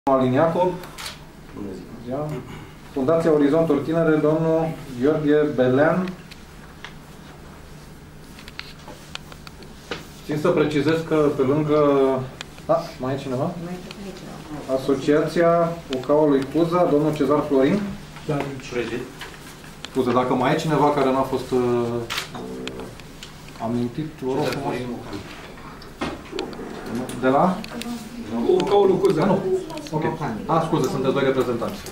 Alin Iacob. Fundația Orizonturi Tinere, domnul Gheorghe Belean. Țin să precizez că pe lângă... mai e cineva? Asociația Ucaului Cuza, domnul Cezar Florin. Scuze, dacă mai e cineva care n-a fost amintit, vă rog frumos. De la? Ucaului Cuza. Nu. Ok. Scuze, sunteți doi reprezentanți.